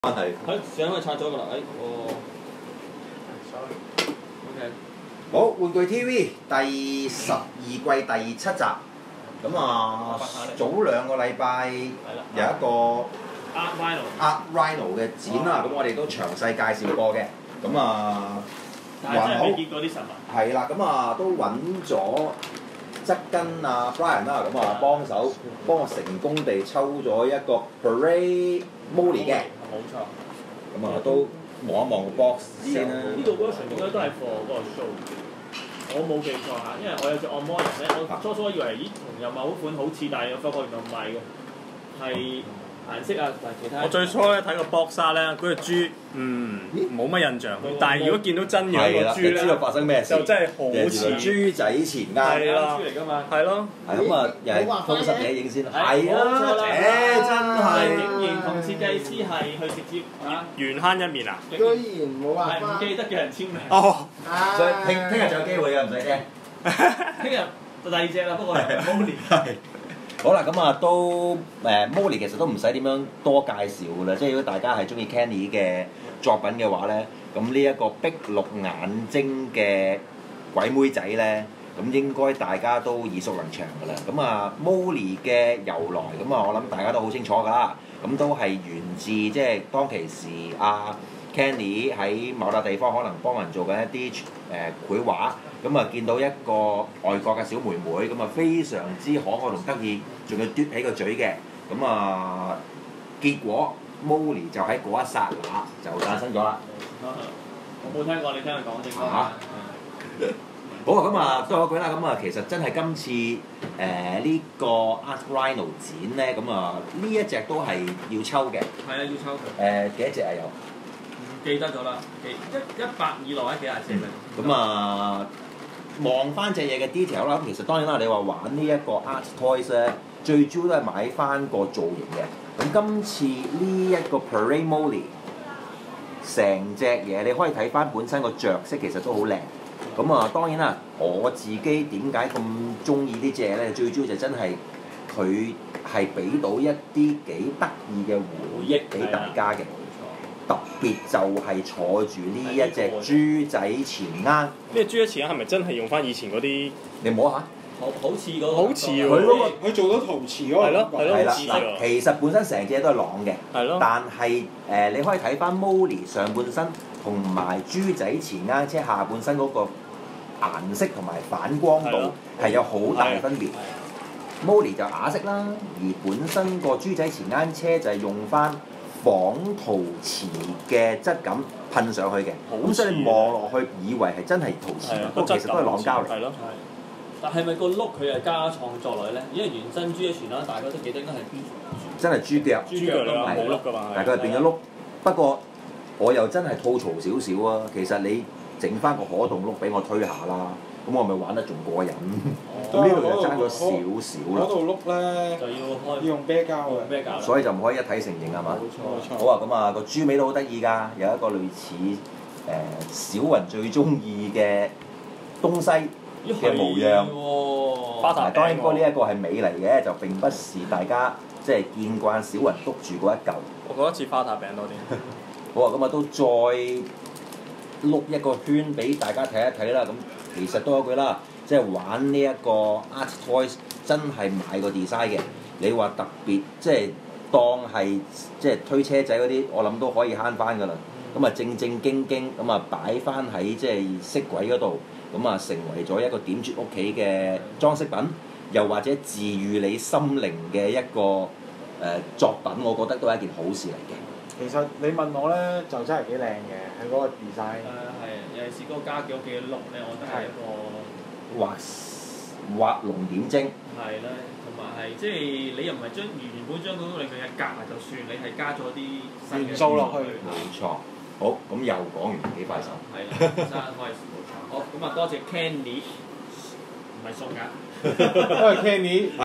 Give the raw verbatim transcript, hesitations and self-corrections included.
關係。 喺上去拆咗㗎啦，誒，哦 ，OK。 好，玩具 T V 第十二季第七集。咁啊，早兩個禮拜有一個 Art Rhino Art Rhino 嘅展啦，咁我哋都詳細介紹過嘅。咁啊， 但係真係未見過啲實物。 係啦，咁啊都揾咗側根啊 Brian 啦，咁啊幫手幫我成功地抽咗一個 Parade Molly 嘅。 冇錯。 咁啊都望一望個 box 先啦。 呢度嗰個全部都係 for 嗰個 show。我冇記錯嚇，因為我有隻按摩人咧，我初初以為咦同有某款好似，但係我發覺原來唔係喎，係顏色啊同埋其他。 我最初咧睇個 box art 咧，嗰隻豬嗯冇乜印象，但係如果見到真樣個豬咧， 知道發生咩事， 就真係好似豬仔錢罌。 係啦， 豬嚟㗎嘛。 係咯。 係咁啊，又係偷實嘢影先。係啊， 誒真係。 竟然同設計師係去直接嚇。 緣慳一面啊！ 居然冇畫係唔記得嘅人簽名。 哦。 所以聽聽日仲有機會嘅，唔使驚。 聽日第二隻啦，不過係 Molly。 係。好啦，咁啊都誒 Molly 其實都唔使點樣多介紹㗎啦，即係如果大家係中意 Kenny 嘅作品嘅話咧，咁呢一個碧綠眼睛嘅鬼妹仔咧，咁應該大家都耳熟能詳㗎啦。咁啊 Molly 嘅由來，咁啊我諗大家都好清楚㗎啦。咁都係源自即係當其時阿 Kenny 喺某笪地方可能幫人做緊一啲誒繪畫。咁啊，見到一個外國嘅小妹妹，咁啊非常之可愛同得意，仲要嘟起個嘴嘅，咁啊結果 Molly 就喺嗰一剎那就誕生咗啦。 我冇聽過，你聽佢講正嚇。好啊，咁啊都有句啦，咁啊其實真係今次誒呢、呃這個 Art Rhino 展咧，咁啊呢一隻都係要抽嘅。 係啊，要抽佢。 誒幾多隻啊有？ 唔記得咗啦，幾一一百以內，幾廿隻嘅。 咁啊。望翻隻嘢嘅 detail 啦，咁其實當然啦，你話玩呢一個 art toys 咧，最主要都係買翻個造型嘅。咁今次呢一個 Parade Molly 成隻嘢，你可以睇翻本身個着色其實都好靚。咁啊，當然啦，我自己點解咁中意呢隻嘢咧？最主要就真係佢係俾到一啲幾得意嘅回憶俾大家嘅。特別就係坐住呢一隻豬仔錢罌。呢隻豬仔錢罌係咪真係用翻以前嗰啲？ 你摸下。 好好似嗰個。 好似喎。 佢嗰個佢做到陶瓷嗰個。 係咯係咯。 係啦，嗱，其實本身成隻都係朗嘅。 係咯。 但係誒、呃，你可以睇翻 Molly 上半身同埋豬仔錢罌車下半身嗰個顏色同埋反光度係有好大分別。Molly 就啞色啦，而本身個豬仔錢罌車就係用翻仿陶瓷嘅質感噴上去嘅，咁所以你望落去以為係真係陶瓷，不過其實都係朗膠嚟。 係咯。 但係咪個碌佢係加創作落去咧？因為原身豬嘅船啦，大家都記得應該係豬。 真係豬腳。 豬腳嚟㗎，冇碌㗎嘛。 但係佢係變咗碌，不過我又真係吐槽少少啊！其實你整翻個可動碌俾我推下啦，咁我咪玩得仲過癮。咁呢度就爭咗少少啦。 嗰度碌咧就要開。 要用啤膠嘅。 啤膠。 所以就唔可以一體成型係嘛？ 冇錯冇錯。 好啊，咁啊個豬尾都好得意㗎，有一個類似誒小雲最中意嘅東西嘅模樣。 花塔餅喎。 當然不過呢一個係尾嚟嘅，就並不是大家即係見慣小雲篤住嗰一嚿。 我覺得似花塔餅多啲。 好啊，咁啊都再碌一個圈俾大家睇一睇啦。咁其實都有句啦。即係玩呢一個 art toys 真係買個 design 嘅，你話特別即係當係即係推車仔嗰啲，我諗都可以慳翻㗎啦。咁啊正正經經咁啊擺翻喺即係飾櫃嗰度，咁啊成為咗一個點綴屋企嘅裝飾品，又或者治癒你心靈嘅一個誒、呃、作品，我覺得都係一件好事嚟嘅。 其實你問我咧，就真係幾靚嘅，係嗰個 design。 誒係，尤其是嗰個加幾多幾多碌咧，我覺得係一個。 畫畫龍點睛。 係啦，同埋係即係你又唔係將原本將嗰個令佢嘅格就算，你係加咗啲新元素落去。 冇錯。好，咁又講完幾快手。 係啦，真係開心。好，咁啊多謝 Kenny，唔係送㗎。 因為 Kenny。